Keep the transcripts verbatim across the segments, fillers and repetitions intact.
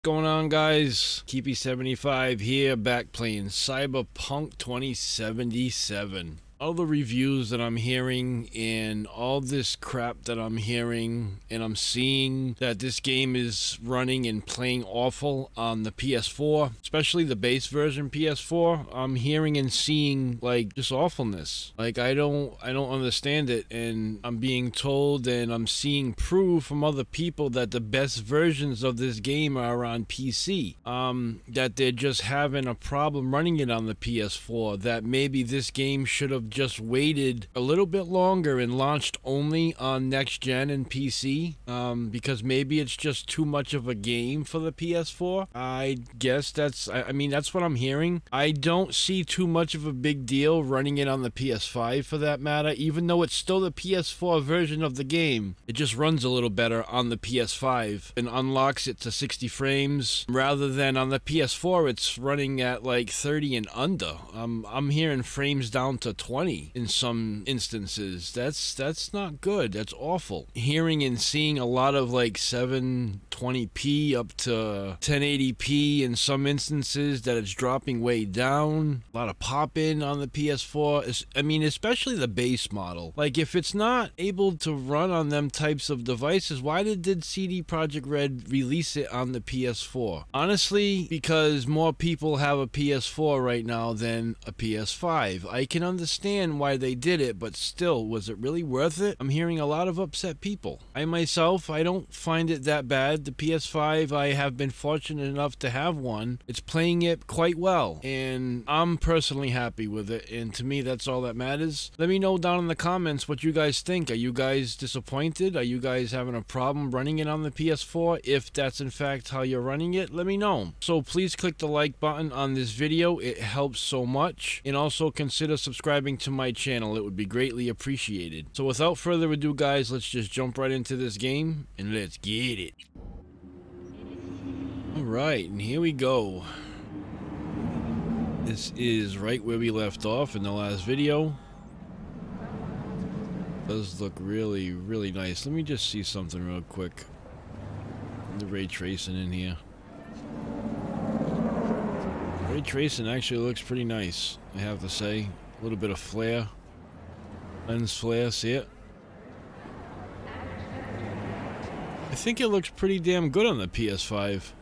Going on, guys? Keepy seventy-five here, back playing CyberPunk twenty seventy-seven. All the reviews that I'm hearing and all this crap that I'm hearing and I'm seeing that this game is running and playing awful on the P S four, especially the base version P S four. I'm hearing and seeing like just awfulness. Like I don't I don't understand it, and I'm being told and I'm seeing proof from other people that the best versions of this game are on P C. Um that they're just having a problem running it on the P S four, that maybe this game should have just waited a little bit longer and launched only on next gen and P C, um, because maybe it's just too much of a game for the P S four. I guess that's, I, I mean, that's what I'm hearing. I don't see too much of a big deal running it on the P S five for that matter, even though it's still the P S four version of the game. It just runs a little better on the P S five and unlocks it to sixty frames, rather than on the P S four it's running at like thirty and under. Um, I'm hearing frames down to twenty in some instances. That's that's not good. That's awful. Hearing and seeing a lot of like seven twenty p up to ten eighty p in some instances, that it's dropping way down. A lot of pop-in on the P S four. I mean, especially the base model. Like, if it's not able to run on them types of devices, why did, did C D Projekt Red release it on the P S four? Honestly, because more people have a P S four right now than a P S five. I can understand why they did it, but still, was it really worth it? I'm hearing a lot of upset people. I myself, I don't find it that bad. The P S five, I have been fortunate enough to have one. It's playing it quite well, and I'm personally happy with it, and to me, that's all that matters. Let me know down in the comments what you guys think. Are you guys disappointed? Are you guys having a problem running it on the P S four? If that's in fact how you're running it, let me know. So please click the like button on this video. It helps so much, and also consider subscribing to my channel. It would be greatly appreciated. So without further ado, guys, let's just jump right into this game and let's get it. Alright, and here we go. This is right where we left off in the last video. Does look really, really nice. Let me just see something real quick. The ray tracing in here. Ray tracing actually looks pretty nice, I have to say. A little bit of flare, lens flare, see it? I think it looks pretty damn good on the P S five.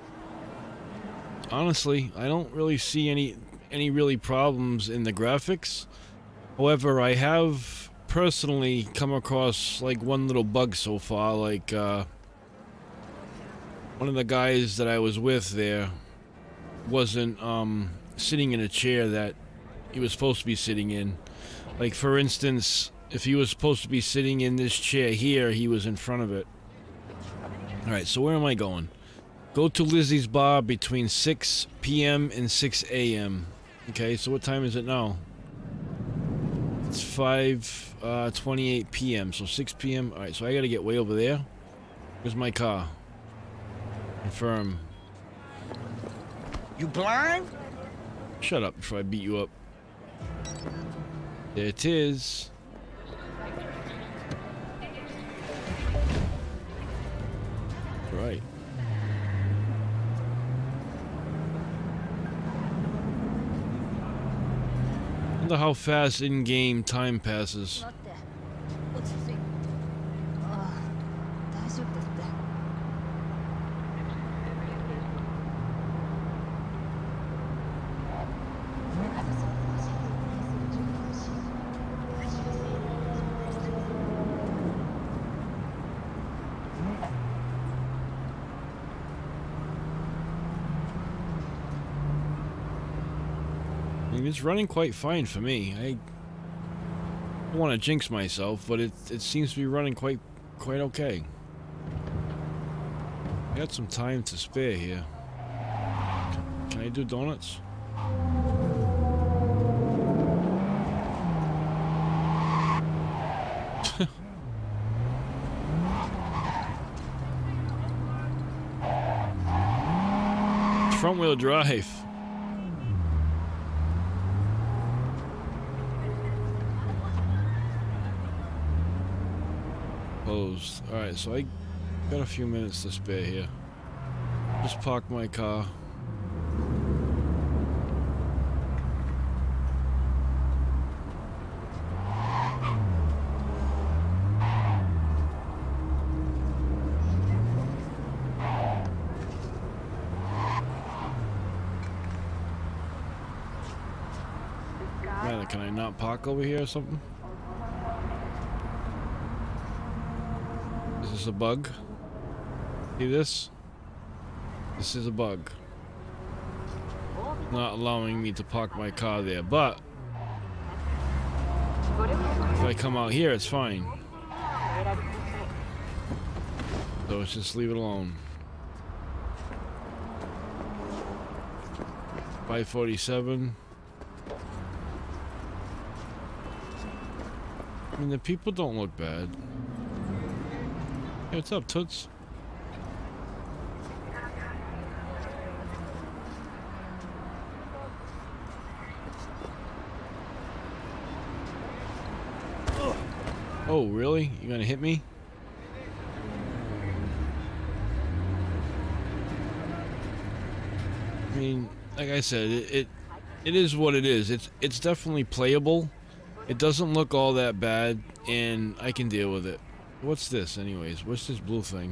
Honestly, I don't really see any any really problems in the graphics. However, I have personally come across like one little bug so far. Like uh, one of the guys that I was with there wasn't um, sitting in a chair that he was supposed to be sitting in. Like, for instance, if he was supposed to be sitting in this chair here, he was in front of it. Alright, so where am I going? Go to Lizzie's bar between six p m and six a m Okay, so what time is it now? It's five twenty-eight p m So six p m Alright, so I gotta get way over there. Where's my car? Confirm. You blind? Shut up before I beat you up. There it is. Right. Wonder how fast in-game time passes. I mean, it's running quite fine for me. I don't want to jinx myself, but it it seems to be running quite quite okay. Got some time to spare here. Can I do donuts? Front wheel drive. Closed. Alright, so I got a few minutes to spare here. Just park my car. Man, can I not park over here or something? Is this a bug? See this? This is a bug. Not allowing me to park my car there, but if I come out here, it's fine. So let's just leave it alone. five forty-seven. I mean, the people don't look bad. Hey, what's up, Toots? Oh, really? You gonna hit me? I mean, like I said, it, it it is what it is. It's it's definitely playable. It doesn't look all that bad, and I can deal with it. What's this, anyways? What's this blue thing?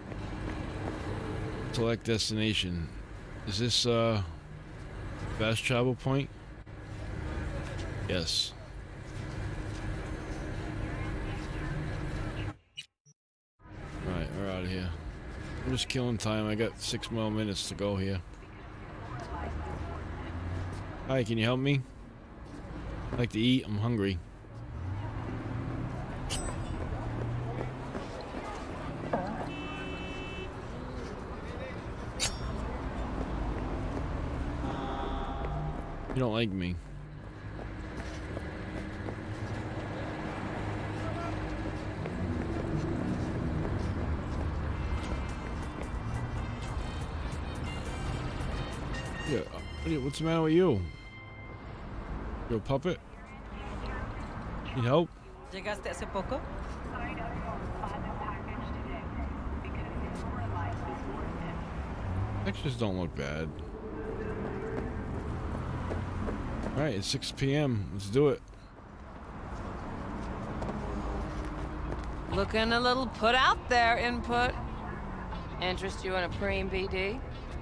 Select destination. Is this uh fast travel point? Yes. Alright, we're out of here. I'm just killing time. I got six more minutes to go here. Hi, can you help me? I like to eat. I'm hungry. You don't like me. Yeah, what's the matter with you? You a puppet? Need help? ¿Llegaste hace poco? Pictures don't look bad. Alright, it's six P M Let's do it. Looking a little put out there, input. Interest you in a preem B D?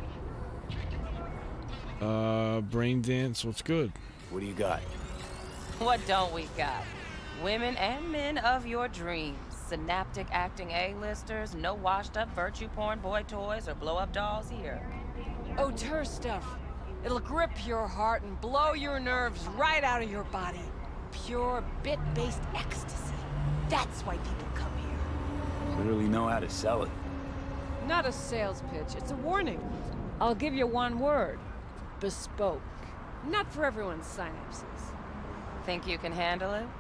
Uh, brain dance, what's good? What do you got? What don't we got? Women and men of your dreams. Synaptic acting A-listers, no washed-up virtue porn boy toys or blow-up dolls here. Auteur stuff. It'll grip your heart and blow your nerves right out of your body. Pure bit-based ecstasy. That's why people come here. Clearly know how to sell it. Not a sales pitch, it's a warning. I'll give you one word. Bespoke. Not for everyone's synapses. Think you can handle it?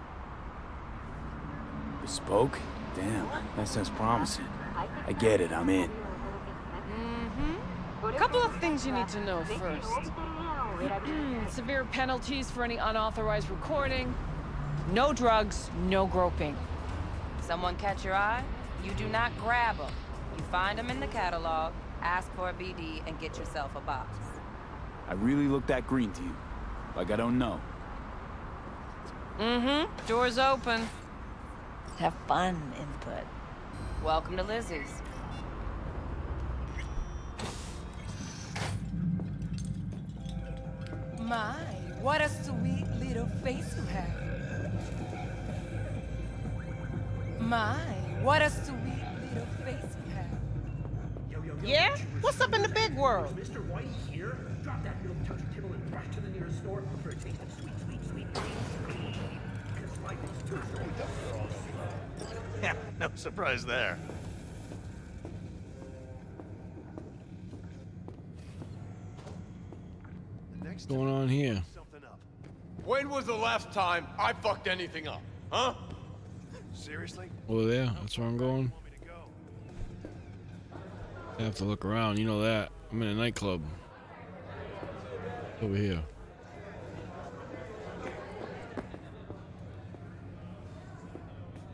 Bespoke? Damn, that sounds promising. I get it, I'm in. Mm-hmm. A couple of things you need to know first. Severe penalties for any unauthorized recording. No drugs, no groping. Someone catch your eye? You do not grab them. You find them in the catalog, ask for a B D, and get yourself a box. I really look that green to you. Like I don't know. Mm-hmm. Door's open. Have fun, input. Welcome to Lizzie's. My, what a sweet little face you have. My, what a sweet little face you have. Yeah? What's up in the big world? Mister White here? Drop that little touch of tibble and rush to the nearest store for a taste of sweet, sweet, sweet cream. Because life is too short. Yeah, no surprise there. What's going on here? When was the last time I fucked anything up? Huh? Seriously? Over there, that's where I'm going. I have to look around, you know that. I'm in a nightclub. Over here.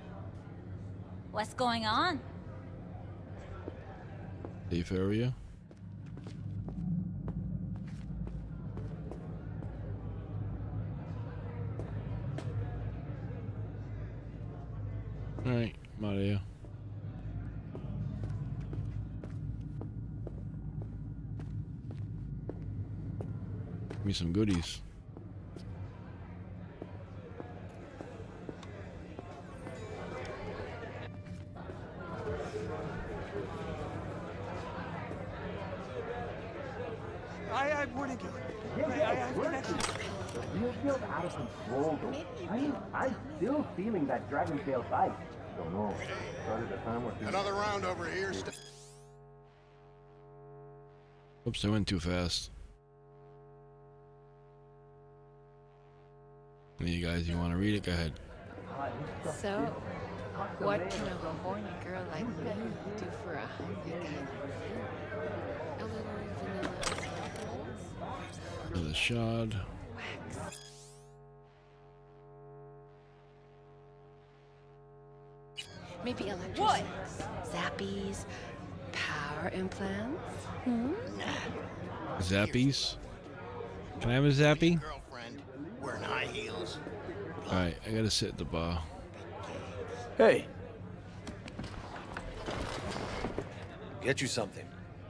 What's going on? Safe area. Alright, I'm out of here. Give me some goodies. I have warning you. Yeah, I, yeah, I have connection. You feel out of control, though. I mean, I'm still feeling that dragon tail bite. Don't know. Started the time with Another round over here. Oops, I went too fast. Hey, you guys, you want to read it? Go ahead. So, what can a horny girl like me do for a hungry guy? A little vanilla sprinkles? Another shard. Wax. Maybe electrosmokes, zappies, power implants. Hmm? Zappies? Can I have a zappy? Girlfriend wearing high heels. Alright, I gotta sit at the bar. Hey, Get you something.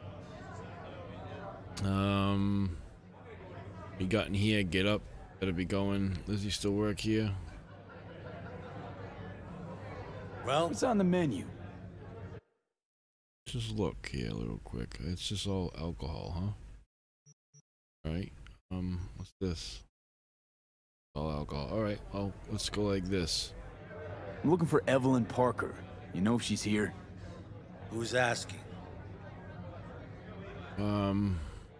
Um, you got in here, get up. Better be going. Lizzie still work here? Well, what's on the menu? Just look here real quick. It's just all alcohol, huh? Alright. Um, what's this? All alcohol. Alright, well, let's go like this. I'm looking for Evelyn Parker. You know if she's here? who's asking? Um,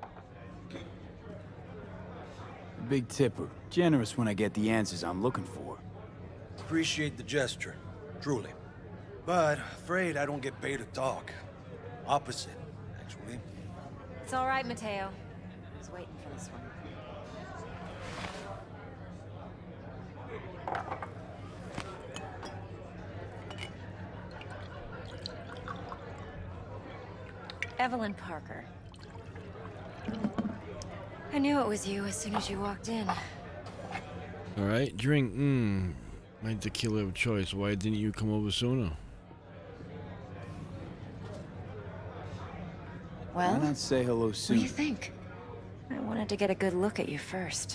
Big tipper. Generous when I get the answers I'm looking for. Appreciate the gesture, truly. But afraid I don't get paid to talk. Opposite, actually. It's all right, Mateo. I was waiting for this one. Evelyn Parker. I knew it was you as soon as you walked in. alright, drink. Mmm. My tequila of choice. Why didn't you come over sooner? Well, Why not say hello what soon? do you think? I wanted to get a good look at you first.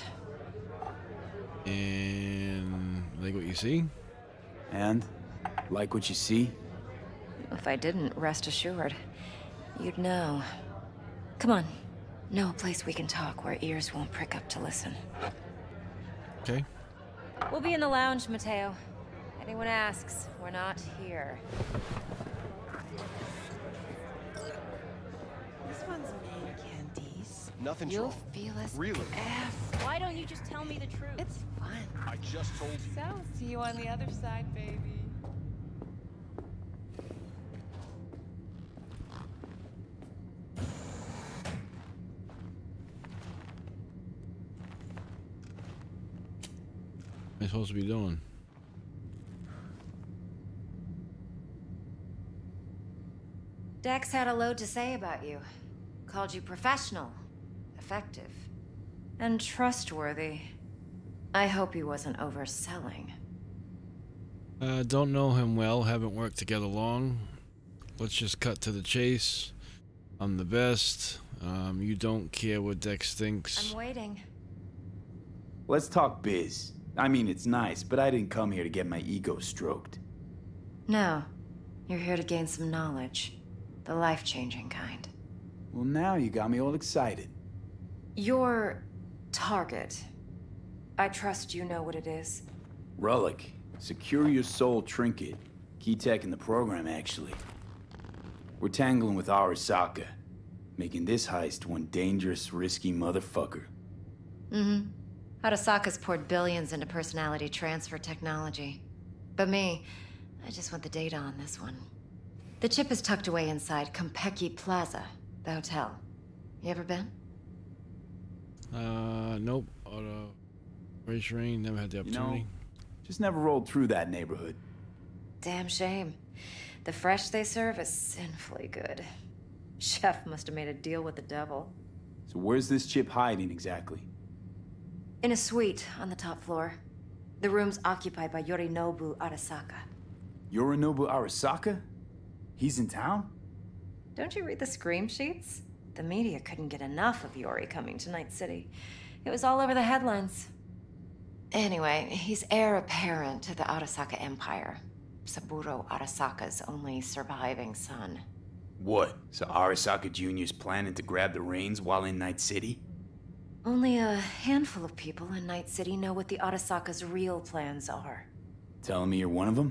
And like what you see? And? Like what you see? If I didn't, rest assured, you'd know. Come on. Know a place we can talk where ears won't prick up to listen. Okay. We'll be in the lounge, Mateo. Anyone asks, we're not here. This one's made candies. Nothing's You'll wrong. feel us. Really? F. Why don't you just tell me the truth? It's fun. I just told you. So, see you on the other side, baby. What am I supposed to be doing? Dex had a load to say about you. Called you professional, effective, and trustworthy. I hope he wasn't overselling. Uh, don't know him well, haven't worked together long. Let's just cut to the chase. I'm the best. Um, you don't care what Dex thinks. I'm waiting. Let's talk biz. I mean, it's nice, but I didn't come here to get my ego stroked. No, you're here to gain some knowledge. The life-changing kind. Well, now you got me all excited. Your target. I trust you know what it is. Relic. Secure your soul trinket. Key tech in the program, actually. We're tangling with Arasaka, making this heist one dangerous, risky motherfucker. Mm-hmm. Arasaka's poured billions into personality transfer technology. But me, I just want the data on this one. The chip is tucked away inside Compeki Plaza, the hotel. You ever been? Uh, nope. Auto race rain, never had the You opportunity. know, just never rolled through that neighborhood. Damn shame. The fresh they serve is sinfully good. Chef must have made a deal with the devil. So where's this chip hiding exactly? In a suite on the top floor. The room's occupied by Yorinobu Arasaka. Yorinobu Arasaka? He's in town? Don't you read the scream sheets? The media couldn't get enough of Yori coming to Night City. It was all over the headlines. Anyway, he's heir apparent to the Arasaka Empire. Saburo Arasaka's only surviving son. What? So Arasaka Junior's planning to grab the reins while in Night City? Only a handful of people in Night City know what the Arasaka's real plans are. Telling me you're one of them?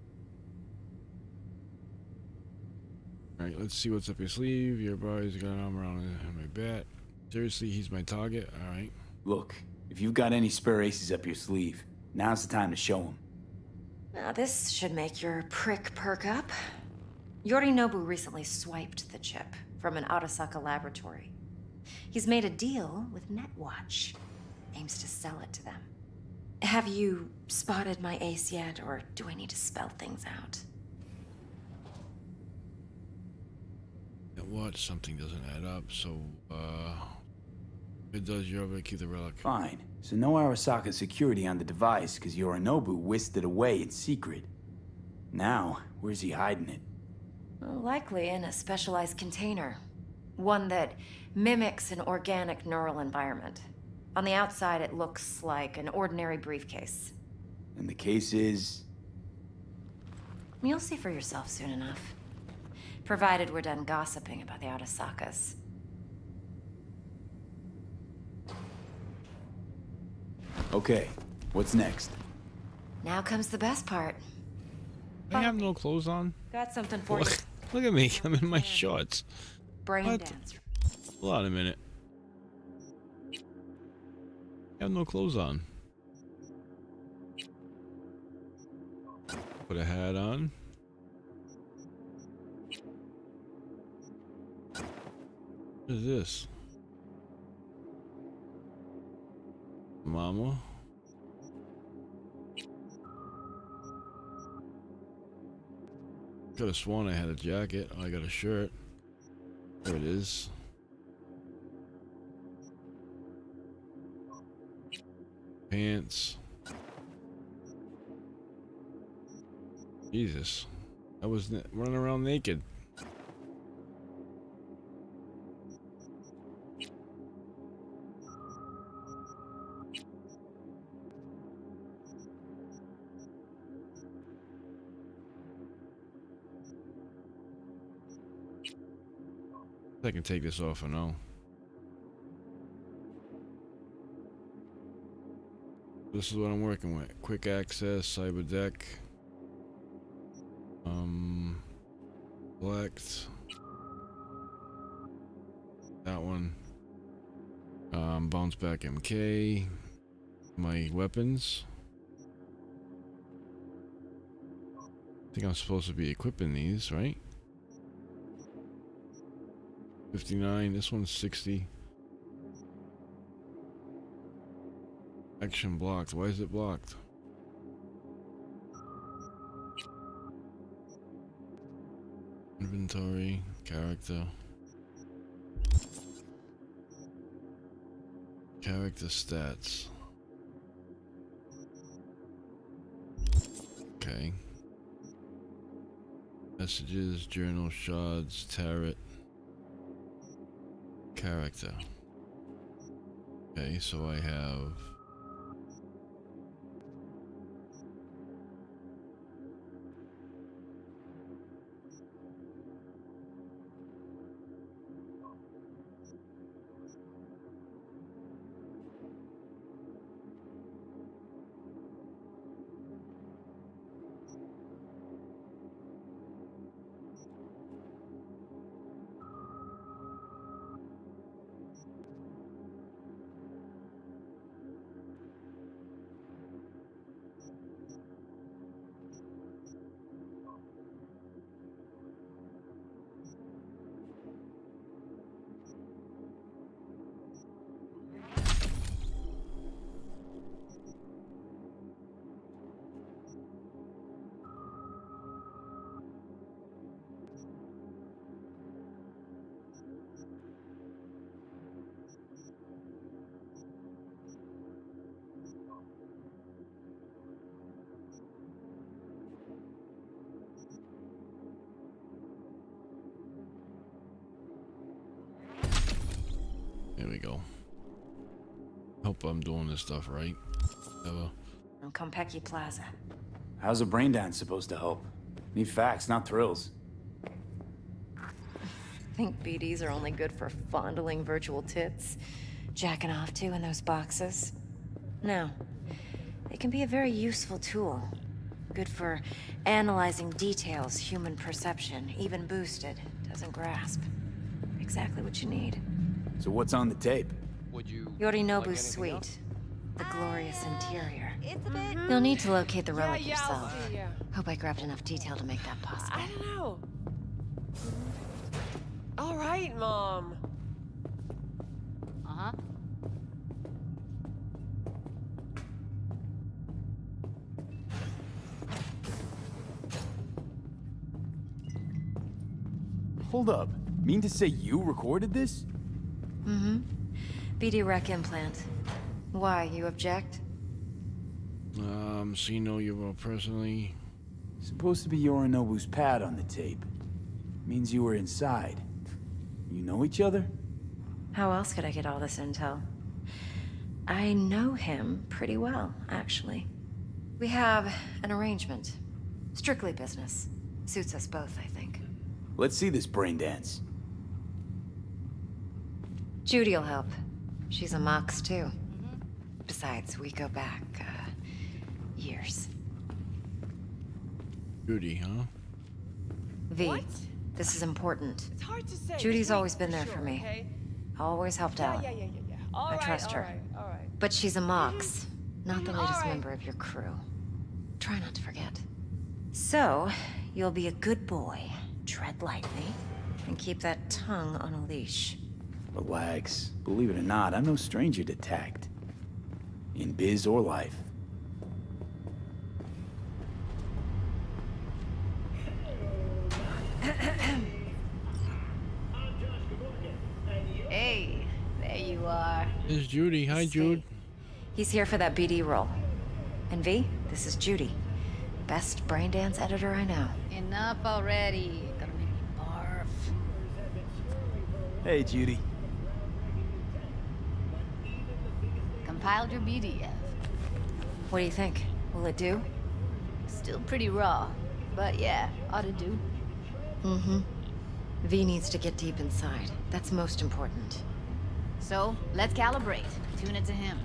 Alright, let's see what's up your sleeve. Your body's got an arm around my bat. Seriously, he's my target? Alright. Look, if you've got any spare aces up your sleeve, now's the time to show them. Now this should make your prick perk up. Yorinobu recently swiped the chip from an Arasaka laboratory. He's made a deal with Netwatch. Aims to sell it to them. Have you spotted my ace yet, or do I need to spell things out? What? Something doesn't add up, so, uh... it does, you're able to keep the relic. Fine. So no Arasaka security on the device, because Yorinobu whisked it away in secret. Now, where's he hiding it? Well, likely in a specialized container. One that mimics an organic neural environment. On the outside, it looks like an ordinary briefcase. And the case is... You'll see for yourself soon enough. Provided we're done gossiping about the Arasakas. Okay, what's next? Now comes the best part. I have no clothes on. Got something for Look, you. look at me, I'm in my shorts. Brain What? dance. Hold on a minute. I have no clothes on. Put a hat on. What is this? Mama? Could have sworn I had a jacket. Oh, I got a shirt. There it is. Pants. Jesus. I was running around naked. I can take this off or no. This is what I'm working with. Quick access, cyber deck. Um, select. That one. Um, bounce back M K. My weapons. I think I'm supposed to be equipping these, right? fifty-nine, this one's sixty. Action blocked. Why is it blocked? Inventory, character. Character stats. Okay. Messages, journal shards, tarot. Character. Okay, so I have There we go. Hope I'm doing this stuff right. Ever. From Konpeki Plaza. How's a brain dance supposed to help? Need facts, not thrills. Think B Ds are only good for fondling virtual tits? Jacking off to in those boxes? No. They can be a very useful tool. Good for analyzing details human perception, even boosted, doesn't grasp. Exactly what you need. So what's on the tape? Would you Yorinobu's like suite. else? The glorious interior. It's a bit. You'll need to locate the relic yeah, yeah, I'll yourself. see ya. Hope I grabbed enough detail to make that possible. I don't know. All right, Mom. Uh-huh. Hold up. Mean to say you recorded this? Mm-hmm. B D rec implant. Why, you object? Um, so you know you were personally... Supposed to be Yorinobu's pad on the tape. Means you were inside. You know each other? How else could I get all this intel? I know him pretty well, actually. We have an arrangement. Strictly business. Suits us both, I think. Let's see this brain dance. Judy'll help. She's a Mox, too. Besides, we go back, uh, years. Judy, huh? V, What? this is important. It's hard to say. Judy's Just wait always been there sure, for me. Okay? Always helped Yeah, out. yeah, yeah, yeah, yeah. All I right, trust all her. right, all right. But she's a Mox, not the All latest right. member of your crew. Try not to forget. So, you'll be a good boy, tread lightly, and keep that tongue on a leash. Relax. Believe it or not, I'm no stranger to tact. In biz or life. Hey, there you are. It's Judy. Hi, Jude. He's here for that B D role. And V, this is Judy. Best brain dance editor I know. Enough already. Gonna make me barf. Hey, Judy. Compiled your B D F. What do you think? Will it do? Still pretty raw, but yeah, ought to do. Mm-hmm. V needs to get deep inside. That's most important. So, let's calibrate. Tune it to him.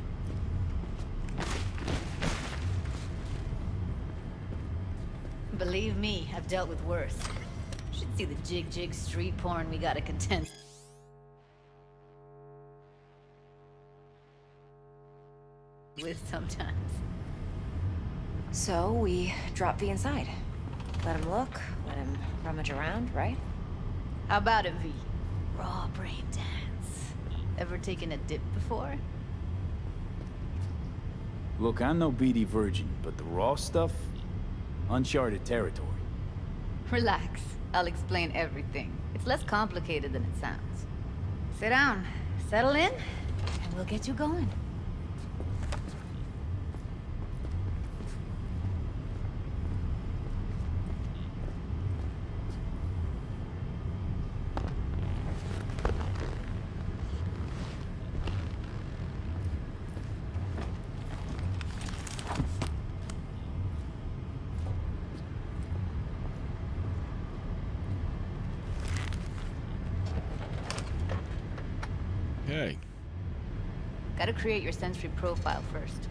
Believe me, I've dealt with worse. Should see the jig-jig street porn we gotta contend with sometimes. So, we drop V inside. Let him look, let him rummage around, right? How about it, V? Raw brain dance. Ever taken a dip before? Look, I'm no B D virgin, but the raw stuff? Uncharted territory. Relax. I'll explain everything. It's less complicated than it sounds. Sit down, settle in, and we'll get you going. Okay. Gotta create your sensory profile first.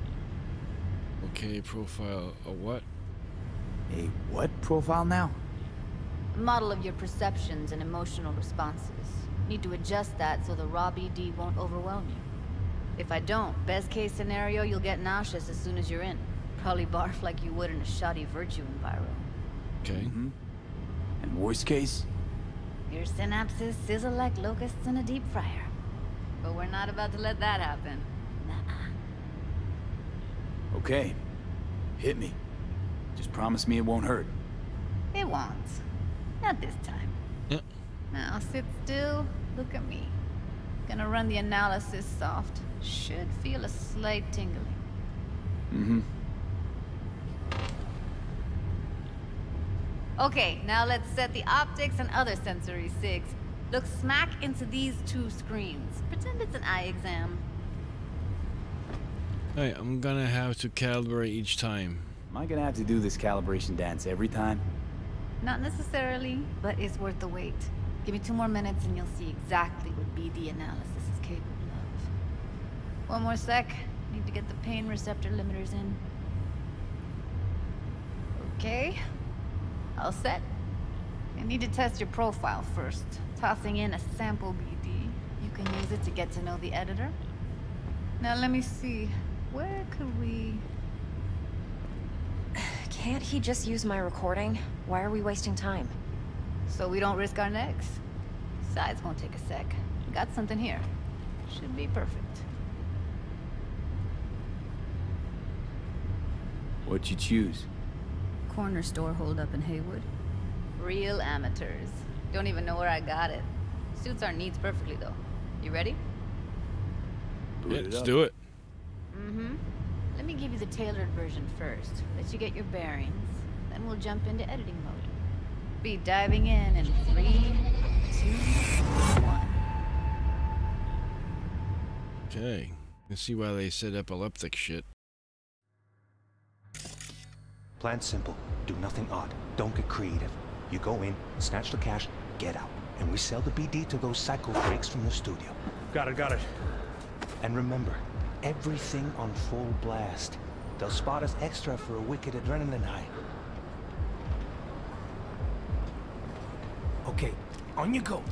Okay, profile. A what? A what profile now? A model of your perceptions and emotional responses. Need to adjust that so the raw B D won't overwhelm you. If I don't, best case scenario, you'll get nauseous as soon as you're in. Probably barf like you would in a shoddy virtue enviro. Okay. Mm-hmm. And worst case? Your synapses sizzle like locusts in a deep fryer. But we're not about to let that happen. Nuh-uh. Okay. Hit me. Just promise me it won't hurt. It won't. Not this time. Yep. Now sit still, look at me. Gonna run the analysis soft. Should feel a slight tingling. Mm-hmm. Okay, now let's set the optics and other sensory sigs. Look smack into these two screens. Pretend it's an eye exam. Hey, I'm gonna have to calibrate each time. Am I gonna have to do this calibration dance every time? Not necessarily, but it's worth the wait. Give me two more minutes and you'll see exactly what B D analysis is capable of. One more sec. Need to get the pain receptor limiters in. Okay. All set. I need to test your profile first. Tossing in a sample B D. You can use it to get to know the editor. Now let me see. Where could we... Can't he just use my recording? Why are we wasting time? So we don't risk our necks. Besides, won't take a sec. Got something here. Should be perfect. What'd you choose? Corner store holdup in Haywood. Real amateurs. Don't even know where I got it. Suits our needs perfectly, though. You ready? Yeah, let's do it. Mm-hmm. Let me give you the tailored version first. Let you get your bearings. Then we'll jump into editing mode. Be diving in in three, two, one. Okay. Let's see why they said epileptic shit. Plan simple. Do nothing odd. Don't get creative. You go in, snatch the cash, get out. And we sell the B D to those psycho freaks from the studio. Got it, got it. And remember, everything on full blast. They'll spot us extra for a wicked adrenaline high. Okay, on you go.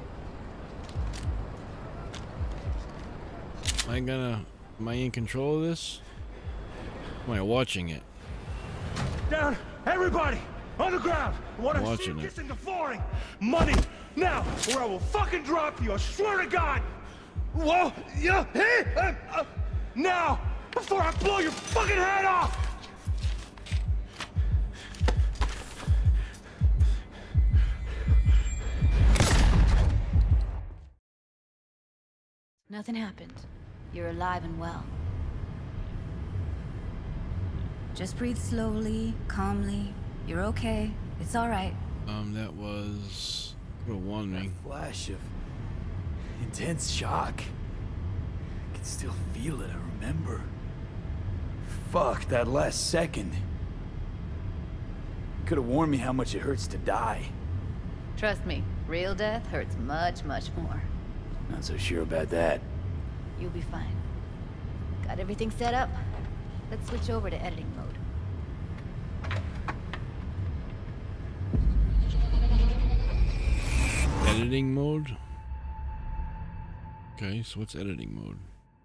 Am I gonna... Am I in control of this? Am I watching it? Down! Everybody! On the ground! I want to see you kissing the flooring! Money! Now! Or I will fucking drop you! I swear to God! Whoa! Yeah! Hey! Uh, uh, now! Before I blow your fucking head off! Nothing happened. You're alive and well. Just breathe slowly, calmly. You're okay. It's all right. Um, that was... Could have warned me. A flash of intense shock. I can still feel it, I remember. Fuck, that last second. Could have warned me how much it hurts to die. Trust me, real death hurts much, much more. Not so sure about that. You'll be fine. Got everything set up? Let's switch over to editing mode. Editing mode? Okay, so what's editing mode?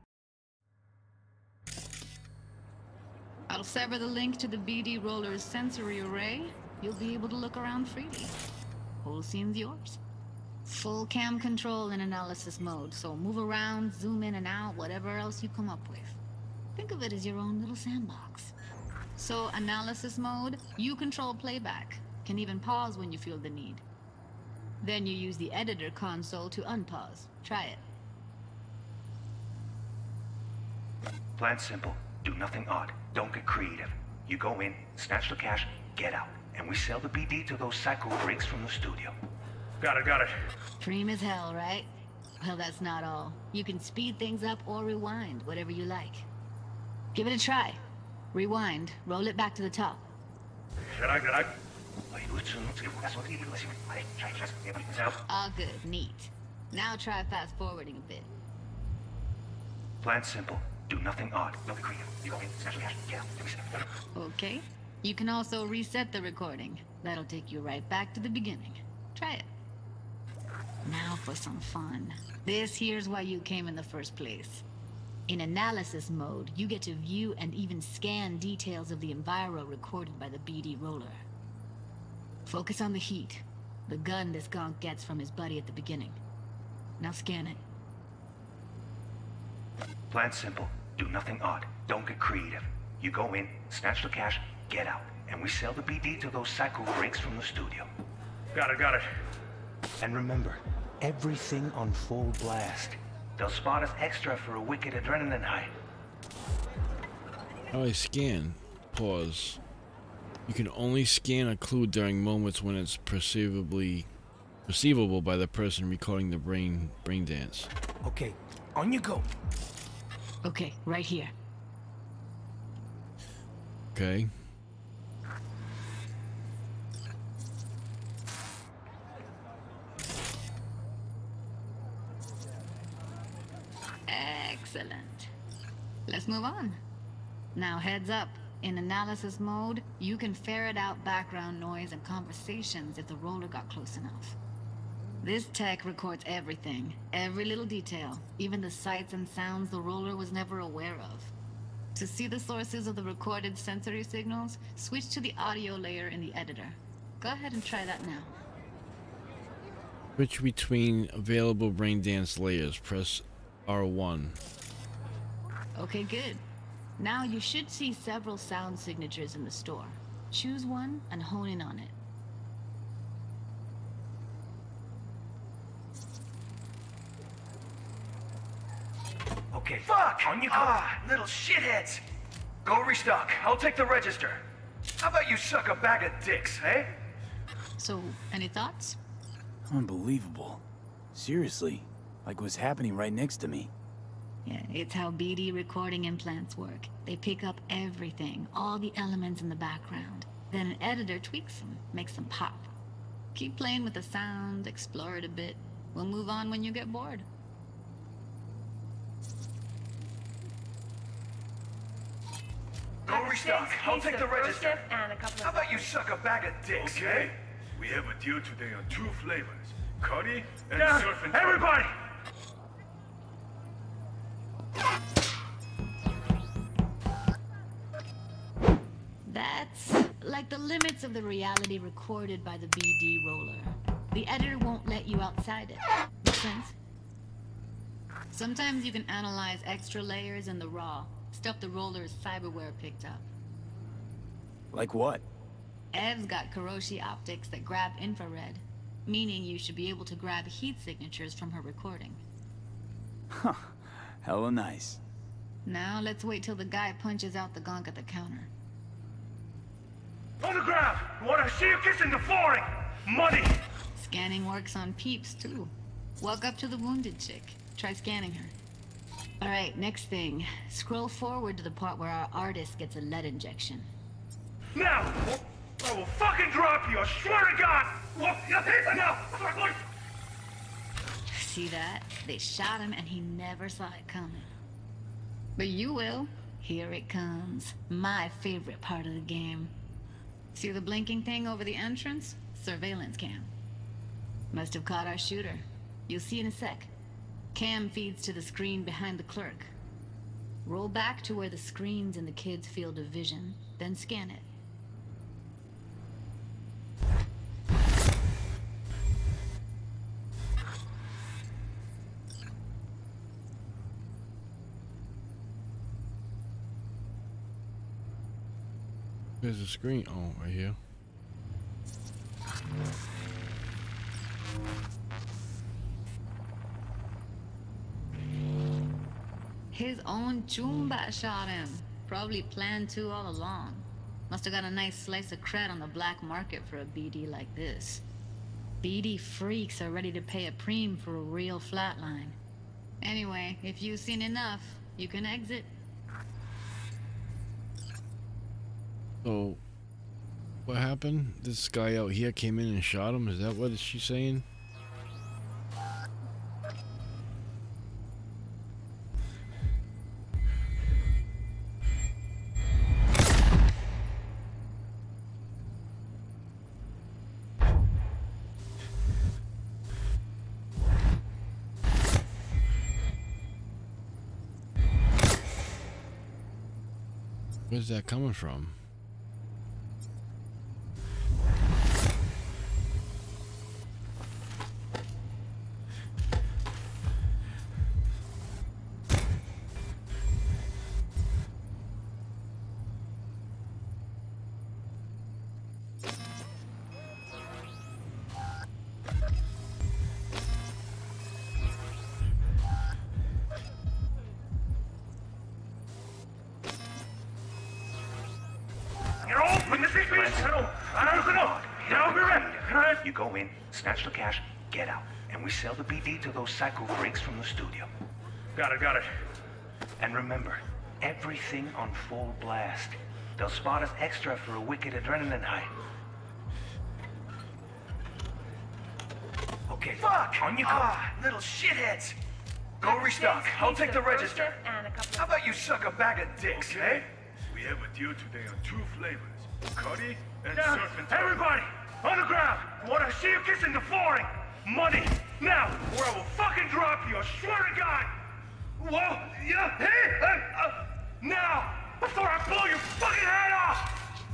I'll sever the link to the B D roller's sensory array. You'll be able to look around freely. Whole scene's yours. Full cam control in analysis mode, so move around, zoom in and out, whatever else you come up with. Think of it as your own little sandbox. So, analysis mode, you control playback. Can even pause when you feel the need. Then you use the editor console to unpause. Try it. Plan simple. Do nothing odd. Don't get creative. You go in, snatch the cash, get out. And we sell the B D to those psycho freaks from the studio. Got it, got it. Dream as hell, right? Well, that's not all. You can speed things up or rewind, whatever you like. Give it a try. Rewind, roll it back to the top. Should I, should I? All good, neat. Now try fast forwarding a bit. Plan simple. Do nothing odd. Don't be creative. You go in, snatch the cash, get out. Okay. You can also reset the recording. That'll take you right back to the beginning. Try it. Now for some fun. This here's why you came in the first place. In analysis mode, you get to view and even scan details of the enviro recorded by the B D roller. Focus on the heat, the gun this gonk gets from his buddy at the beginning. Now scan it. Plan simple. Do nothing odd. Don't get creative. You go in, snatch the cash, get out. And we sell the B D to those psycho freaks from the studio. Got it, got it. And remember, everything on full blast. They'll spot us extra for a wicked adrenaline high. How do I scan? Pause. You can only scan a clue during moments when it's perceivably perceivable by the person recording the brain brain dance. Okay, on you go. Okay, right here. Okay. Excellent. Let's move on. Now heads up. In analysis mode, you can ferret out background noise and conversations if the roller got close enough. This tech records everything, every little detail, even the sights and sounds the roller was never aware of. To see the sources of the recorded sensory signals, switch to the audio layer in the editor. Go ahead and try that now. Switch between available brain dance layers. Press R one. Okay, good. Now you should see several sound signatures in the store. Choose one and hone in on it. Okay. Fuck! On you go. Ah, little shitheads. Go restock. I'll take the register. How about you suck a bag of dicks, eh? So, any thoughts? Unbelievable. Seriously, like what's happening right next to me. Yeah, it's how B D recording implants work. They pick up everything, all the elements in the background. Then an editor tweaks them, makes them pop. Keep playing with the sound, explore it a bit. We'll move on when you get bored. Go restock. I'll take the register. How about you suck a bag of dicks, Okay. eh? We have a deal today on two flavors. Curry and Down, surf and everybody! That's like the limits of the reality recorded by the B D roller. The editor won't let you outside it. Make sense? Sometimes you can analyze extra layers in the raw, stuff the roller's cyberware picked up. Like what? Ev's got Kiroshi optics that grab infrared, meaning you should be able to grab heat signatures from her recording. Huh. Hella nice. Now let's wait till the guy punches out the gonk at the counter. On the ground! What I see you kissing the flooring! Money! Scanning works on peeps, too. Walk up to the wounded chick. Try scanning her. Alright, next thing. Scroll forward to the part where our artist gets a lead injection. Now! I will fucking drop you, I swear to God! Now! See that? They shot him and he never saw it coming. But you will. Here it comes. My favorite part of the game. See the blinking thing over the entrance? Surveillance cam. Must have caught our shooter. You'll see in a sec. Cam feeds to the screen behind the clerk. Roll back to where the screen's in the kid's field of vision, then scan it. There's a screen. Oh, right here. His own Chumba shot him. Probably planned to all along. Must have got a nice slice of cred on the black market for a B D like this. B D freaks are ready to pay a preem for a real flatline. Anyway, if you've seen enough, you can exit. So, what happened? This guy out here came in and shot him? Is that what she's saying? Where's that coming from? You go in, snatch the cash, get out, and we sell the B D to those psycho freaks from the studio. Got it, got it. And remember, everything on full blast. They'll spot us extra for a wicked adrenaline high. Okay, fuck! On your car, little shitheads! Go restock. I'll take the register. How about you suck a bag of dicks, eh? We have a deal today on two flavors. Cuddy and Down. Serpentine. Everybody! On the ground! I want to see you kissing the flooring! Money! Now! Or I will fucking drop you, I swear to God! Whoa! Yeah! Hey! Uh, uh, now! Before I blow your fucking head off!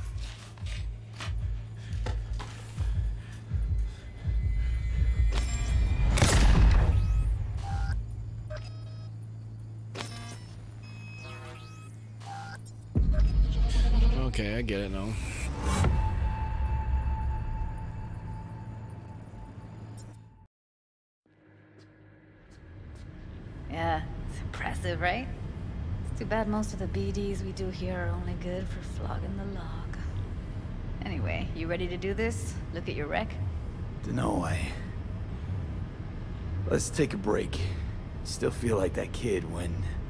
Okay, I get it now. Yeah, it's impressive, right? It's too bad most of the B Ds we do here are only good for flogging the log. Anyway, you ready to do this? Look at your wreck? Dunno, I... Let's take a break. Still feel like that kid when...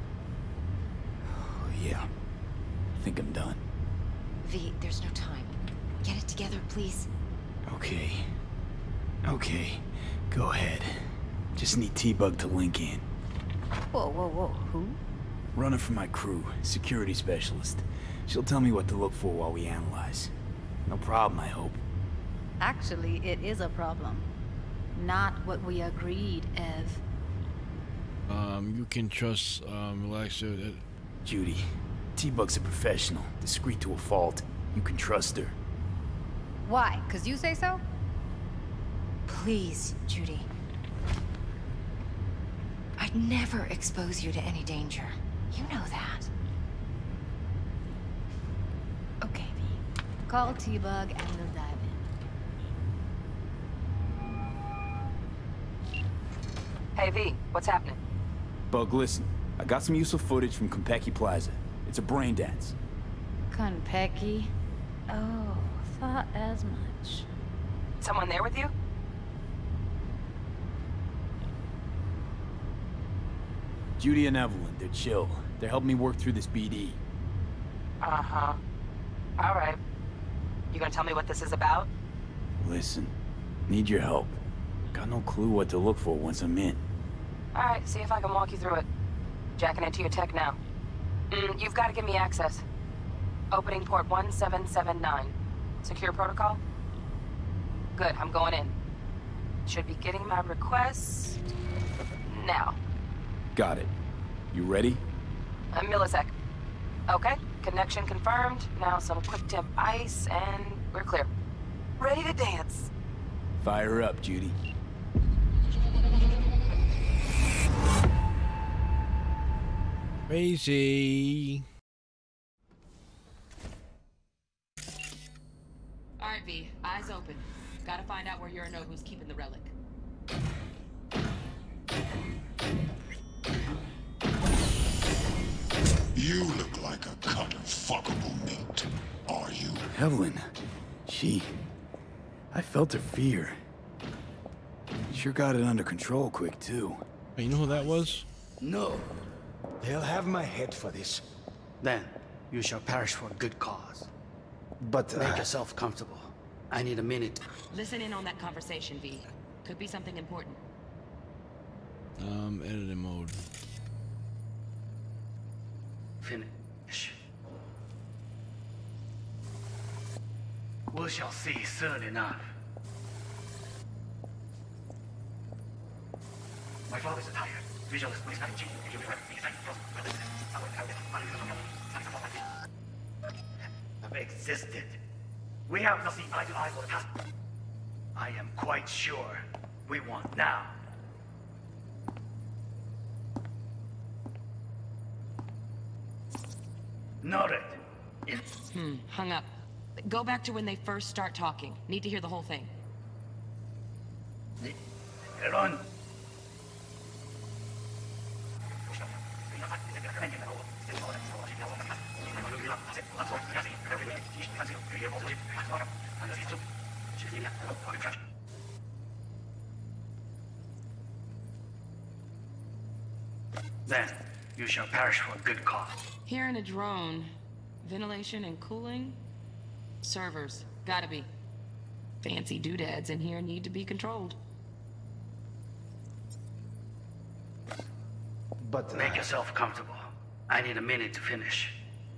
Oh, yeah. I think I'm done. V, there's no time. Get it together, please. Okay. Okay. Go ahead. Just need T-Bug to link in. Whoa, whoa, whoa. Who? Running for my crew. Security specialist. She'll tell me what to look for while we analyze. No problem, I hope. Actually, it is a problem. Not what we agreed, Ev. Um, you can trust, um, relax your... Uh, Judy. T-Bug's a professional. Discreet to a fault. You can trust her. Why? 'Cause you say so? Please, Judy. I'd never expose you to any danger. You know that. Okay, V. Call T-Bug and we'll dive in. Hey, V, what's happening? Bug, listen. I got some useful footage from Konpeki Plaza. It's a brain dance. Konpeki? Oh, thought as much. Someone there with you? Judy and Evelyn, they're chill. They're helping me work through this B D. Uh-huh. All right. You gonna tell me what this is about? Listen, need your help. Got no clue what to look for once I'm in. All right, see if I can walk you through it. Jacking into your tech now. Mm, you've got to give me access. Opening port one seven seven nine. Secure protocol? Good, I'm going in. Should be getting my request now. Got it. You ready? A millisec. Okay, connection confirmed. Now some quick temp ice and we're clear. Ready to dance. Fire her up, Judy. Crazy. All right, V. Eyes open. Gotta find out where Yorinobu's keeping the relic. You look like a cut of fuckable meat. Are you? Evelyn. She... I felt her fear. Sure got it under control quick, too. Hey, you know who that was? No. They'll have my head for this. Then, you shall perish for a good cause. But uh, make yourself comfortable. I need a minute. Listen in on that conversation, V. Could be something important. Um, editing mode. Finish. We shall see soon enough. My father is tired. Visualist, please not cheat. Have existed. We have not seen eye to eye for the past. I am quite sure we want now. Noted. Hmm, hung up. Go back to when they first start talking. Need to hear the whole thing. Run. Then you shall perish for a good cause. Here in a drone, ventilation and cooling? Servers, gotta be. Fancy doodads in here need to be controlled. But uh... make yourself comfortable. I need a minute to finish.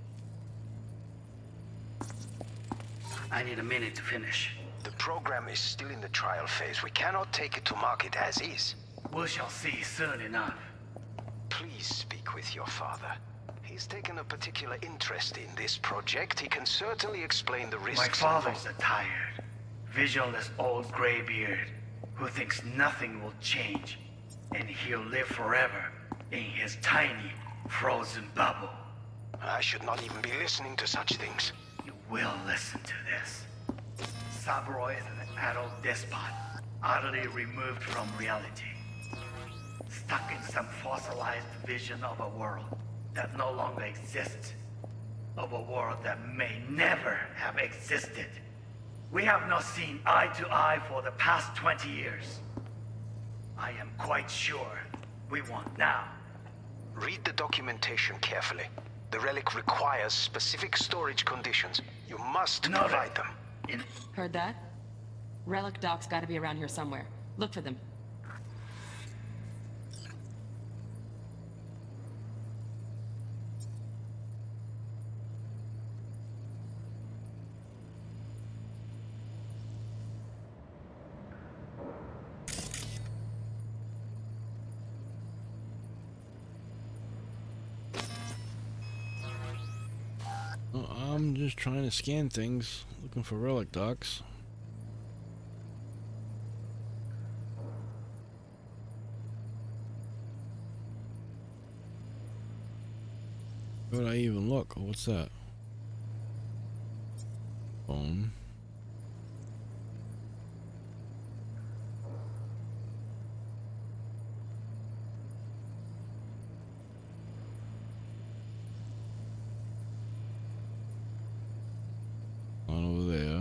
I need a minute to finish. The program is still in the trial phase. We cannot take it to market as is. We shall see soon enough. Please speak with your father. He's taken a particular interest in this project. He can certainly explain the risks. My father's a tired, visionless old graybeard who thinks nothing will change, and he'll live forever in his tiny, frozen bubble. I should not even be listening to such things. You will listen to this. Saburo is an adult despot, utterly removed from reality. Stuck in some fossilized vision of a world that no longer exists. Of a world that may never have existed. We have not seen eye to eye for the past twenty years. I am quite sure we want now. Read the documentation carefully. The relic requires specific storage conditions. You must no, provide them. In Heard that? Relic docs gotta be around here somewhere. Look for them. I'm just trying to scan things, looking for relic docs. Where would I even look? Oh, what's that? Phone. On over there.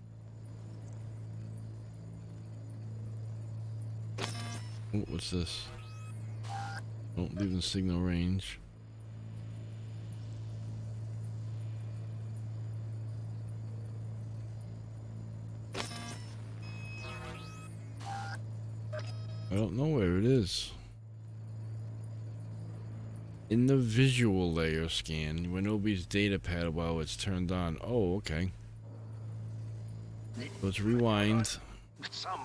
Oh, what's this? Don't leave in signal range. I don't know where it is. In the visual layer scan, Winobi's data pad while it's turned on. Oh, okay. Let's rewind. Some.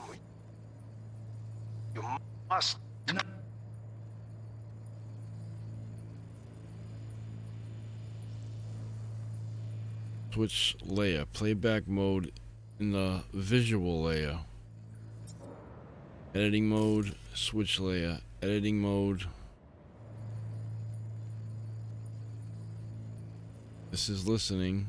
You must. Switch layer. Playback mode in the visual layer. Editing mode. Switch layer. Editing mode. This is listening.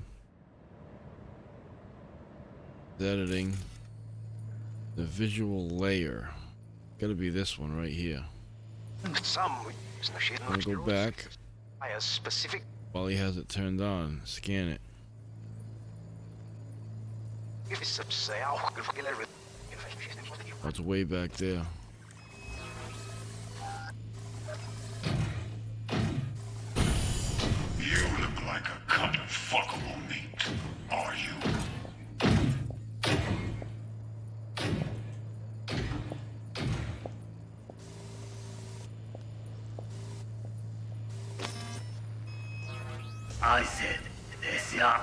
Editing. The visual layer. Gotta be this one right here. Some. I'm gonna go back Specific. while he has it turned on. Scan it. Oh, it's way back there. You look like a cut of fuckable meat, are you? I said, this young.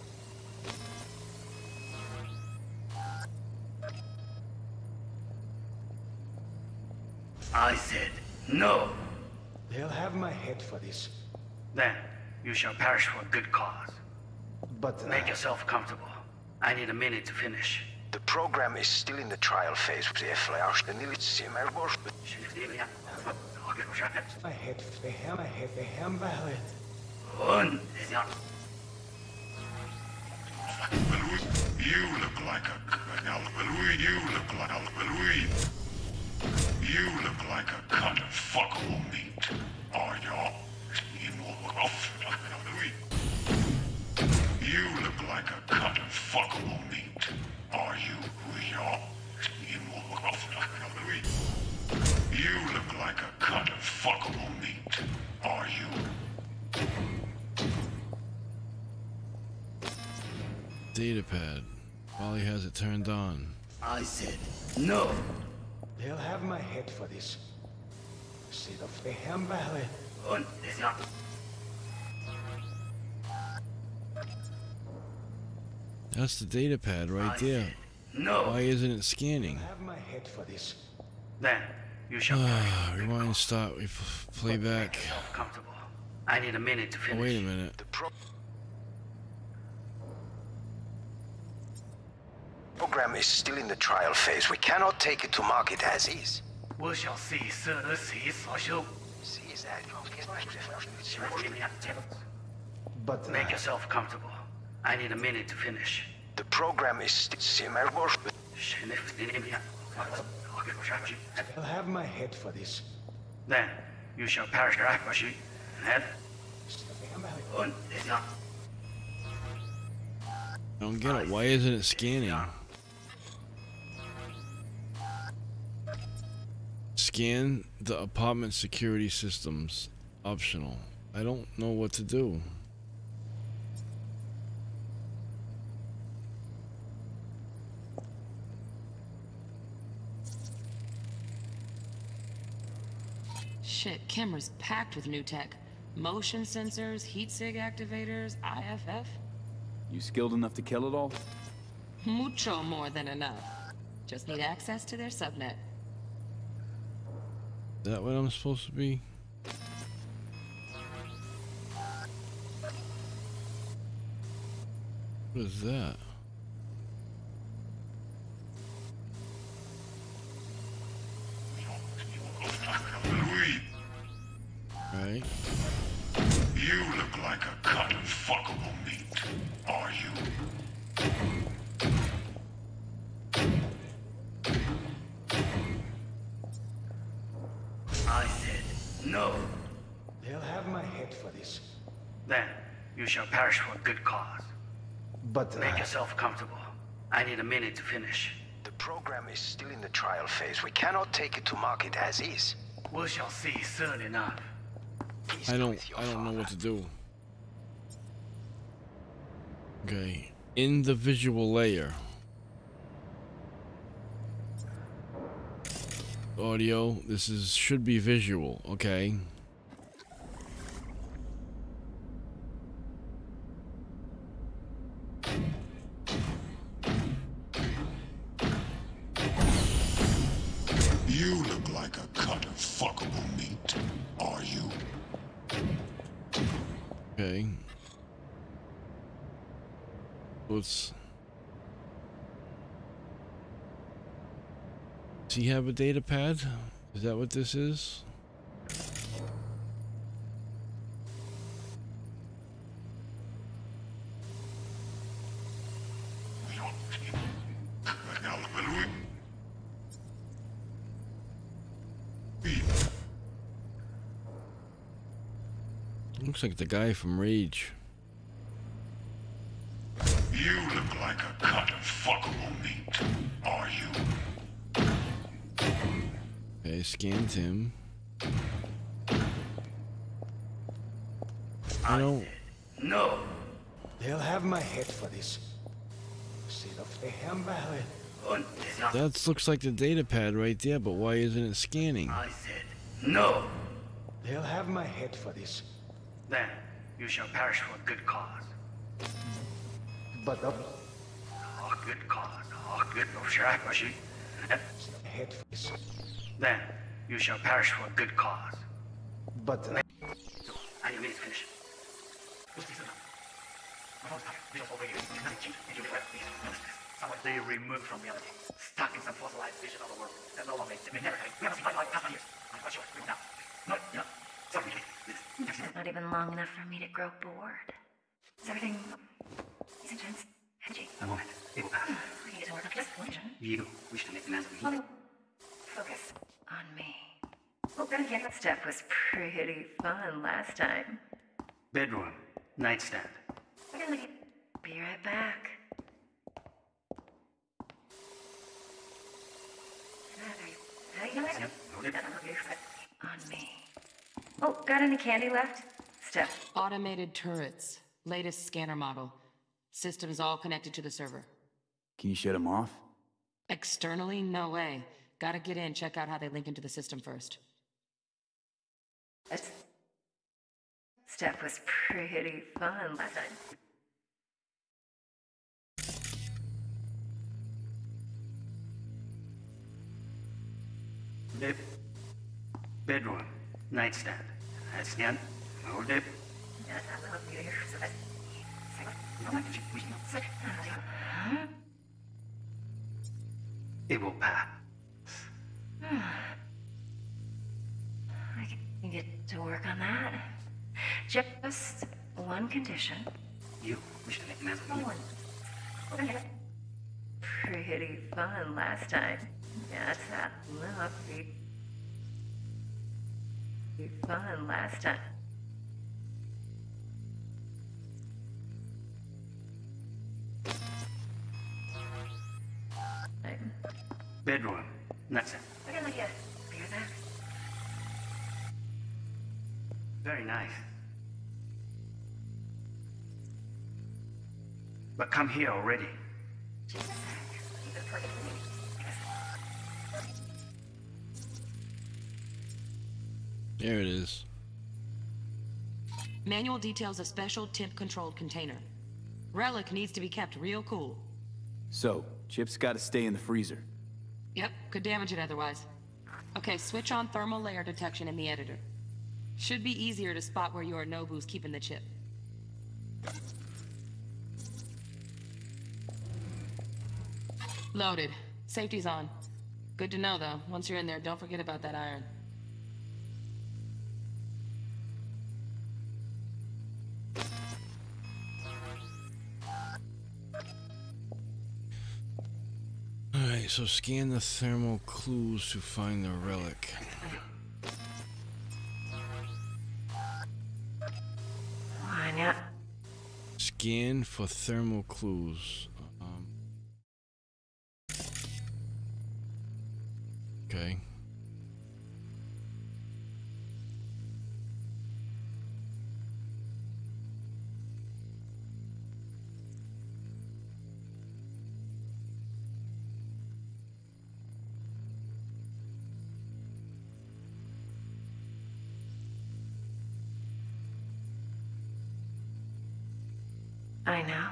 I said, no. They'll have my head for this. Then, you shall perish for a good cause. But... Uh... Make yourself comfortable. I need a minute to finish. The program is still in the trial phase. My head, they have my head, they have my head. Und, this young. You look like a... You look like a... You look like a cut of fuckable meat, are ya? You look like a cut of fuckable meat, are you? You look like a cut of fuckable fuckable meat, are you? Datapad. While he has it turned on. I said no. They'll have my head for this. See the Feham Valley. Und ist ja. That's the datapad right there. No. Why isn't it scanning? Have my head for this. Then you shall Ah, rewind, start, we f play back. comfortable. I need a minute to Oh, finish. wait a minute. The pro program is still in the trial phase. We cannot take it to market as is. We shall see, sir. See, social. See that? But uh, Make yourself comfortable. I need a minute to finish. The program is still. they'll have my head for this. Then you shall perish your aquashi. Head. Und ist ja. I don't get it. Why isn't it scanning? Scan the apartment security systems. Optional. I don't know what to do. Shit, camera's packed with new tech. Motion sensors, heat sig activators, I F F. You skilled enough to kill it all? Mucho more than enough. Just need access to their subnet. Is that what I'm supposed to be? What is that? Right. You look like a cut of fuckable meat, are you? I said no. They'll have my head for this. Then you shall perish for a good cause. But uh, Make yourself comfortable. I need a minute to finish. The program is still in the trial phase. We cannot take it to market as is. We shall see soon enough. I don't I don't know what to do. Okay. In the visual layer. Audio. This is should be visual, okay. You look like a cut of fuckable meat, are you? Okay. Let's. Does he have a data pad? Is that what this is? Looks like the guy from Rage. You look like a cut of fuckable meat, are you? Okay, scanned him. I don't. No. They'll have my head for this. See the Feham Valley. Und ist ja. That looks like the data pad right there, but why isn't it scanning? I said no. They'll have my head for this. Then you shall perish for a good cause. But uh, A good cause. A good of Shirakushi. head for this. Then you shall perish for a good cause. But uh, I need a minute to finish. They removed from reality, stuck in some fossilized vision of the world that no longer exists. We never we haven't seen like past years. I'm quite sure. No, no, no. Sorry, Not even long enough for me to grow bored. Is everything... Is intense? Edgy? A moment. It will pass. We need to work up just one vision. You wish to make the master Well, focus on me. Well, then again, that stuff was pretty fun last time. bedroom, nightstand. Be right back. On me. Oh, got any candy left? Steph. Automated turrets. Latest scanner model. Systems all connected to the server. Can you shut them off? Externally? No way. Gotta get in, check out how they link into the system first. That's... Steph was pretty fun last time. Dip. Bedroom. Nightstand. Nightstand. No dip. It will pass. I can get to work on that. Just one condition. You wish to make an answer. One. Pretty fun last time. Yes, that lovely. Fun last time. Bedroom. That's it. I got an idea. Here's that. Very nice. But come here already. Just a sec. Leave it for you. There it is. Manual details a special temp-controlled container. Relic needs to be kept real cool. So, chips gotta stay in the freezer. Yep, could damage it otherwise. Okay, switch on thermal layer detection in the editor. Should be easier to spot where your Nobu's keeping the chip. Loaded. Safety's on. Good to know, though. Once you're in there, don't forget about that iron. Alright, so scan the thermal clues to find the relic. Why not? Scan for thermal clues. Um, okay. I know.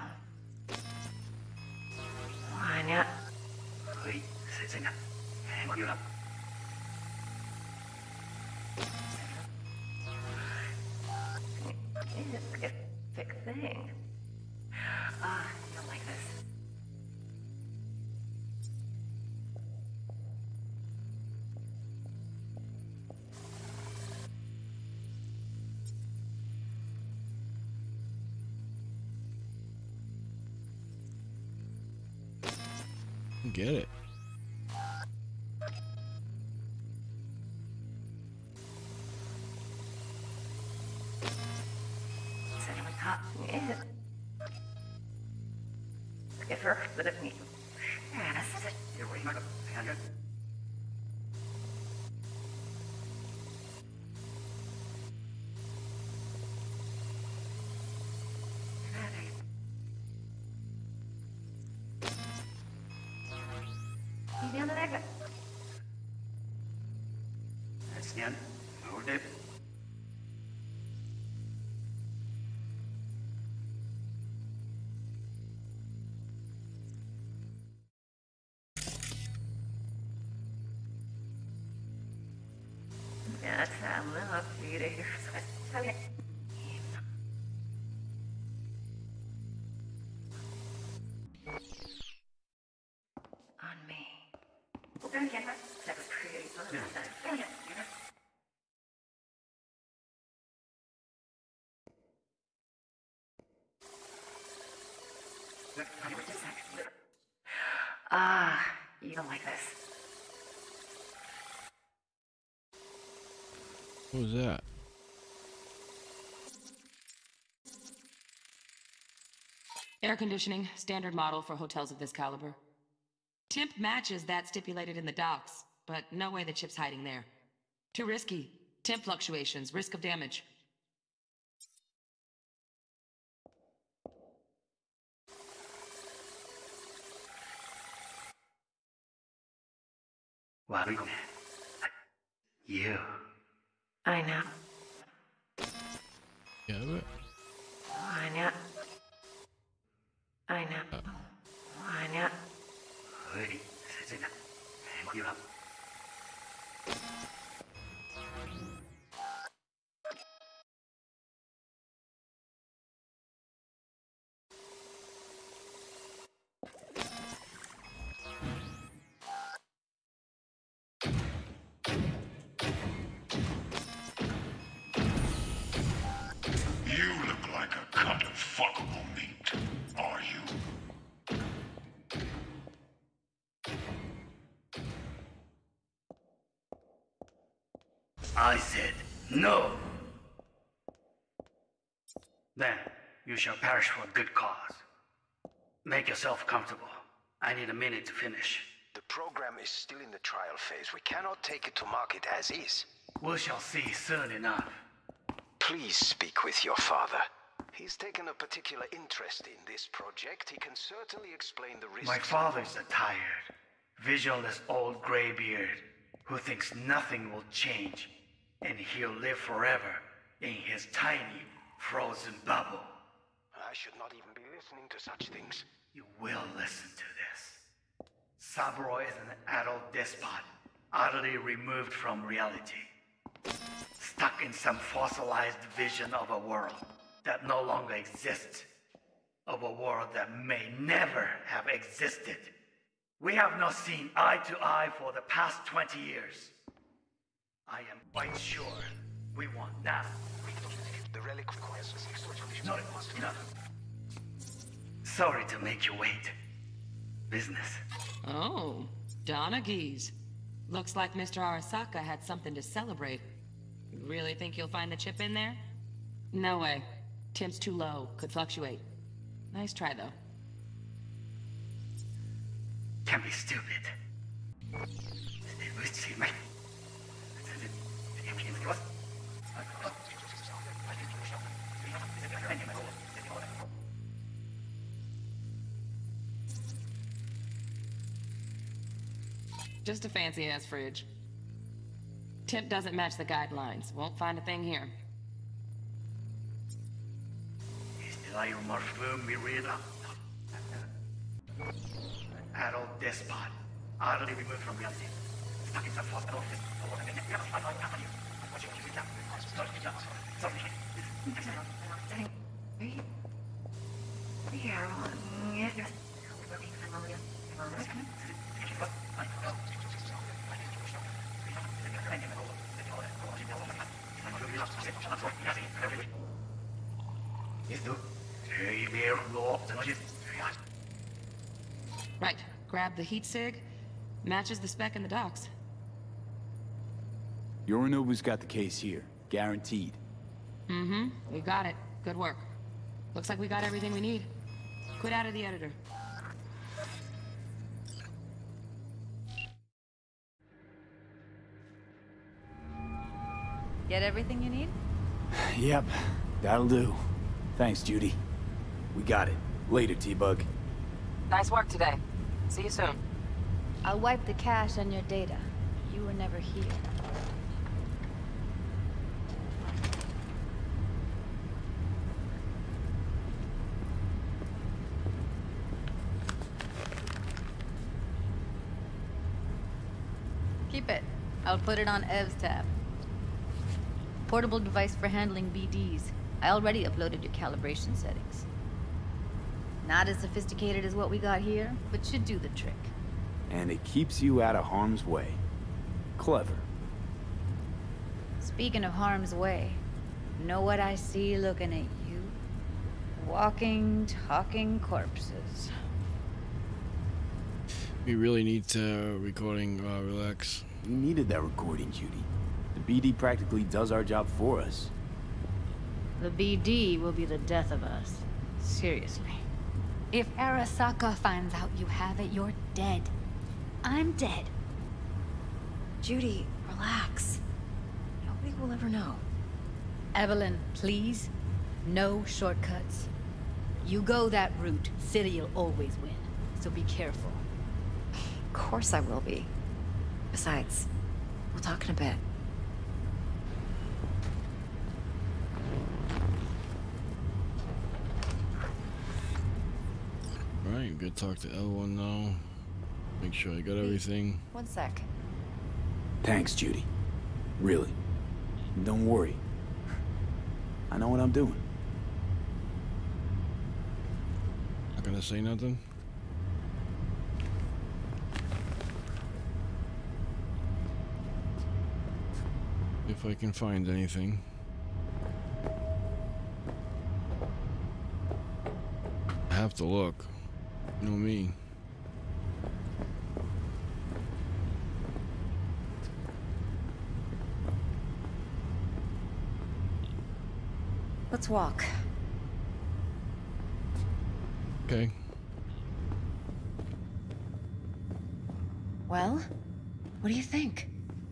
Why not? Wait, sitting up. Hang you up. It's a thick thing. Ah, I don't like this. Get it. Sitting on top. Yeah. Give her a bit of meat. Yeah, this is it. Here, wait, Michael. Hang on. Maybe on the neck. That's the end. No dip. That's how I'm not feeding her. Okay. On me. That was pretty fun. Yeah. Ah, you don't like this. What was that? Air conditioning, standard model for hotels of this caliber. Temp matches that stipulated in the docs, but no way the chip's hiding there. Too risky. Temp fluctuations, risk of damage. Warune. You. I know. Yeah, but... I know. I know. Uh. I know. Hey, sit down. You up. You look like a cut of fuckable meat, are you? I said no. Then you shall perish for a good cause. Make yourself comfortable. I need a minute to finish. The program is still in the trial phase. We cannot take it to market as is. We shall see soon enough. Please speak with your father. He's taken a particular interest in this project. He can certainly explain the risks. My father's a tired, visionless old graybeard who thinks nothing will change, and he'll live forever in his tiny, frozen bubble. I should not even be listening to such things. You will listen to this. Saburo is an adult despot, utterly removed from reality. Stuck in some fossilized vision of a world that no longer exists. Of a world that may never have existed. We have not seen eye to eye for the past twenty years. I am quite sure we want now. The relic requires No, no. Sorry to make you wait. Business. Oh, Donaghy's. Looks like Mister Arasaka had something to celebrate. You really think you'll find the chip in there? No way. Temp's too low. Could fluctuate. Nice try, though. Can't be stupid. Just a fancy-ass fridge. Temp doesn't match the guidelines. Won't find a thing here. Adult despot, utterly removed from reality. Stuck in some hospital. Right. Grab the heat sig. Matches the spec in the docks. Yorinobu's got the case here. Guaranteed. Mm-hmm. We got it. Good work. Looks like we got everything we need. Quit out of the editor. Get everything you need? Yep, that'll do. Thanks, Judy. We got it. Later, T-Bug. Nice work today. See you soon. I'll wipe the cache on your data. You were never here. Keep it. I'll put it on Ev's tab. Portable device for handling B Ds. I already uploaded your calibration settings. Not as sophisticated as what we got here, but should do the trick. And it keeps you out of harm's way. Clever. Speaking of harm's way, know what I see looking at you? Walking, talking corpses. We really need to recording uh, relax. We needed that recording, Judy. The B D practically does our job for us. The B D will be the death of us. Seriously. If Arasaka finds out you have it, you're dead. I'm dead. Judy, relax. Nobody we'll ever know. Evelyn, please. No shortcuts. You go that route, City'll always win. So be careful. Of course I will be. Besides, we'll talk in a bit. Alright, good talk to L one now. Make sure I got everything. One sec. Thanks, Judy. Really. Don't worry. I know what I'm doing. Not gonna say nothing? If I can find anything. I have to look. You know me. Let's walk. Okay. Well, what do you think?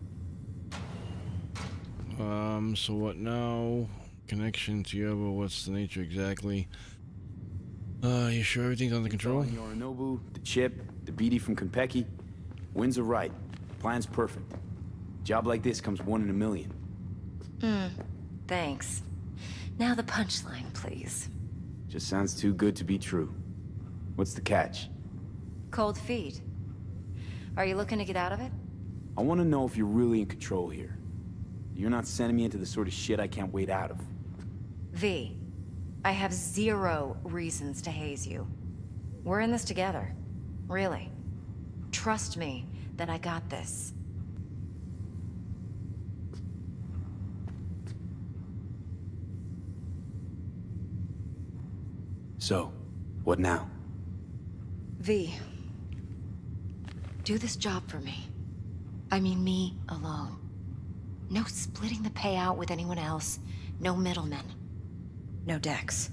Um, so what now? Connection to Yoba, what's the nature exactly? Uh, you sure everything's under control? Yorinobu, the chip, the B D from Konpeki. Winds are right. Plan's perfect. Job like this comes one in a million. Hmm. Thanks. Now the punchline, please. Just sounds too good to be true. What's the catch? Cold feet. Are you looking to get out of it? I want to know if you're really in control here. You're not sending me into the sort of shit I can't wait out of. V, I have zero reasons to haze you. We're in this together. Really. Trust me that I got this. So, what now? V, do this job for me. I mean me alone. No splitting the payout with anyone else. No middlemen. No Dex.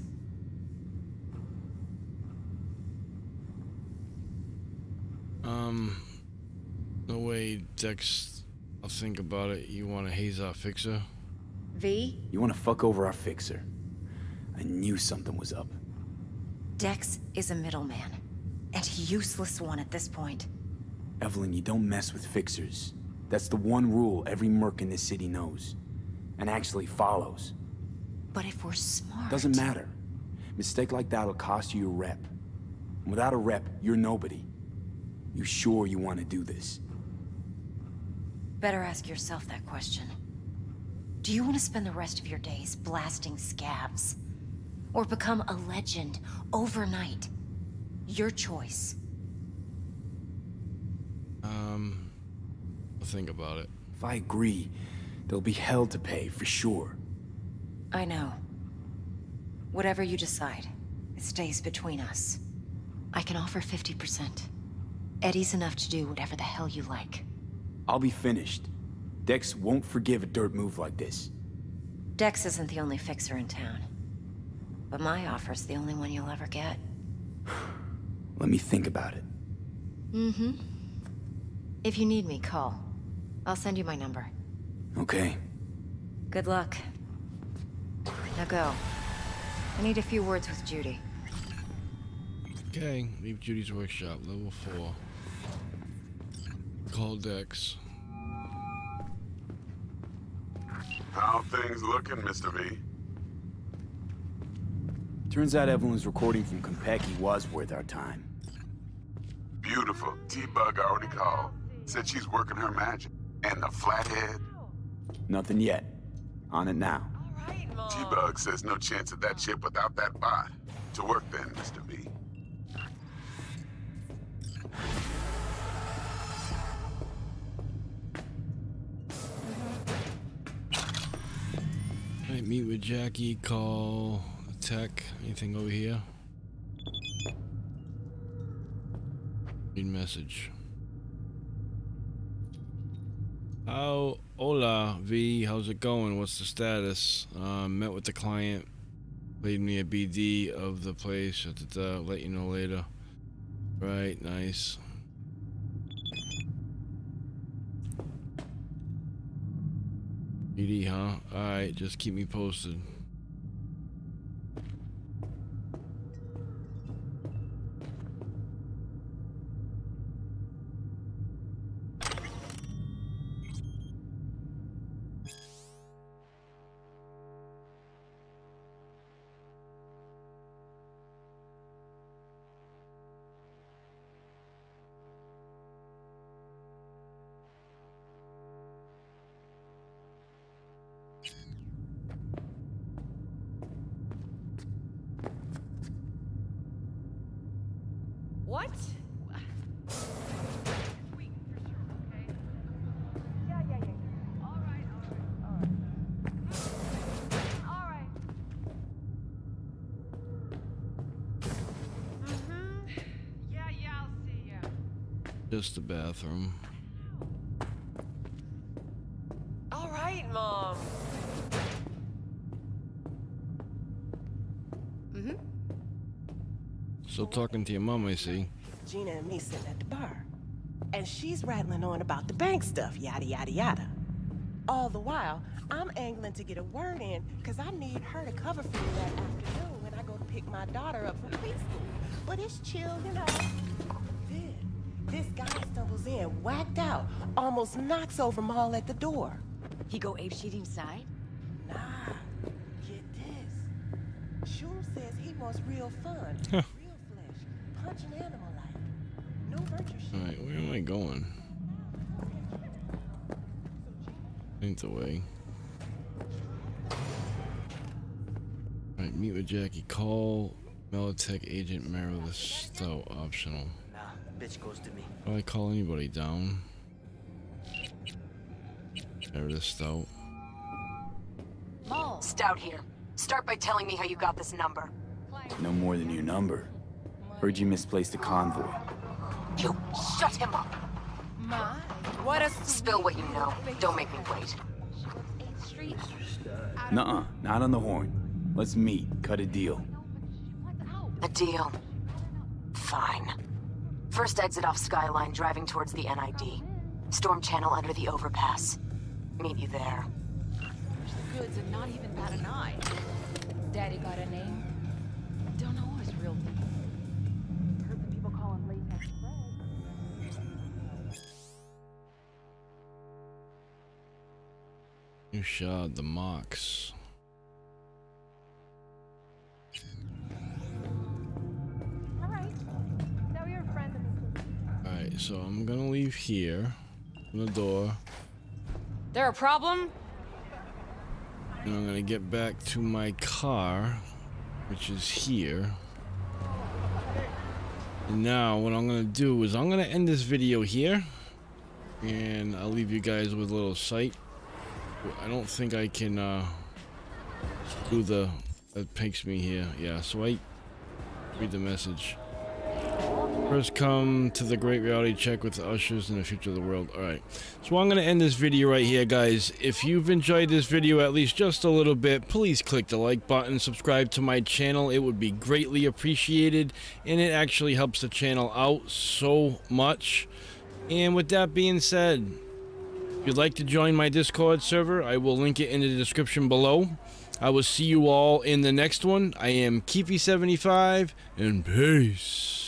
Um, no way, Dex. I'll think about it. You want to haze our fixer? V? You want to fuck over our fixer? I knew something was up. Dex is a middleman. And a useless one at this point. Evelyn, you don't mess with fixers. That's the one rule every merc in this city knows. And actually follows. But if we're smart... Doesn't matter. Mistake like that'll cost you your rep. And without a rep, you're nobody. You sure you want to do this? Better ask yourself that question. Do you want to spend the rest of your days blasting scabs? Or become a legend overnight? Your choice. Um, I'll think about it. If I agree, there'll be hell to pay, for sure. I know. Whatever you decide, it stays between us. I can offer fifty percent. Eddie's enough to do whatever the hell you like. I'll be finished. Dex won't forgive a dirt move like this. Dex isn't the only fixer in town. But my offer's the only one you'll ever get. Let me think about it. Mm-hmm. If you need me, call. I'll send you my number. Okay. Good luck. Now go. I need a few words with Judy. Okay, leave Judy's workshop, level four. Call Dex. How things looking, Mister V? Turns out Evelyn's recording from Konpeki was worth our time. Beautiful. T-Bug already called. Said she's working her magic. And the flathead? Nothing yet. On it now. T-Bug says no chance of that chip without that bot. To work then, Mister V. Alright, meet with Jackie, call tech. Anything over here? Read message. How, hola, V, how's it going? What's the status? Um, met with the client, laid me a B D of the place, da, da, da, let you know later. Right, nice. J D, huh? Alright, just keep me posted. What? Just the bathroom. All right, Mom. Mm-hmm. Still talking to your mom, I see. Gina and me sitting at the bar. And she's rattling on about the bank stuff, yada, yada, yada. All the while, I'm angling to get a word in, because I need her to cover for me that afternoon when I go to pick my daughter up from preschool. But it's chill, you know. Then, this guy stumbles in, whacked out, almost knocks over Maul at the door. He go apeshit inside? Nah, get this. Shum says he wants real fun, Huh. real flesh, punching animal life. No virtue shit. Alright, where am I going? Ain't the way. Alright, meet with Jackie. Call Militech Agent Meredith Stout, optional. Nah, bitch goes to me. Will I call anybody down? Meredith Stout. Maul. Stout here. Start by telling me how you got this number. No more than your number. Heard you misplaced a convoy. You shut him up. My, what a Spill what you know. Don't make me wait. Nuh-uh, not on the horn. Let's meet, cut a deal. A deal. Fine. First exit off Skyline, driving towards the N I D. Storm channel under the overpass. Meet you there. the goods and not even bat an eye. Daddy got a name? Don't know his real name. Heard some people call him Latex Fred. You shot the Mox. Alright, so I'm gonna leave here. Open the door. There a problem? And I'm gonna get back to my car, which is here. And now what I'm gonna do is I'm gonna end this video here. And I'll leave you guys with a little sight. I don't think I can uh, do the... That takes me here. Yeah, so I read the message. First come to the great reality check with the ushers in the future of the world. Alright, so I'm going to end this video right here, guys. If you've enjoyed this video at least just a little bit, please click the like button, subscribe to my channel. It would be greatly appreciated, and it actually helps the channel out so much. And with that being said, if you'd like to join my Discord server, I will link it in the description below. I will see you all in the next one. I am Keefy seventy-five, and peace.